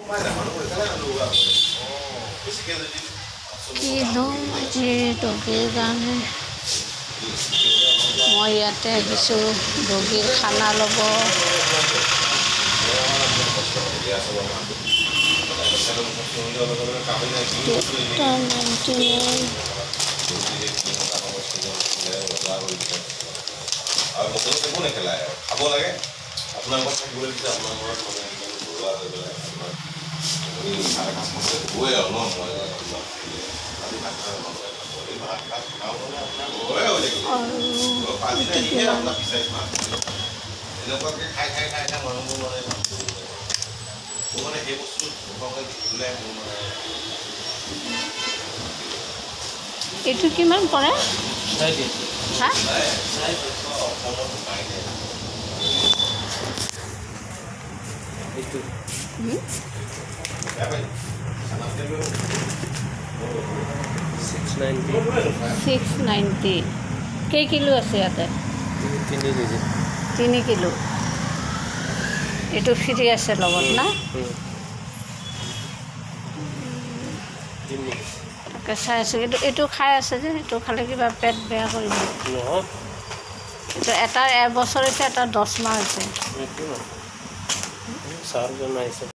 ডগীৰ কাৰণে মই ইয়াতে আহিছোঁ ডগীৰ খানা ল'ব। এইটো কিমান পৰে? হা? $690 কেই কিলো আছে ইয়াতে? 3 কিলো। এইটো ফ্ৰী আছে লগত না? তাকে চাই আছোঁ কিন্তু এইটো খাই আছে যে এইটো খালে কিবা পেট বেয়া কৰিব। এইটো এটা এবছৰ হৈছে, এটা 10 মাহ হৈছে।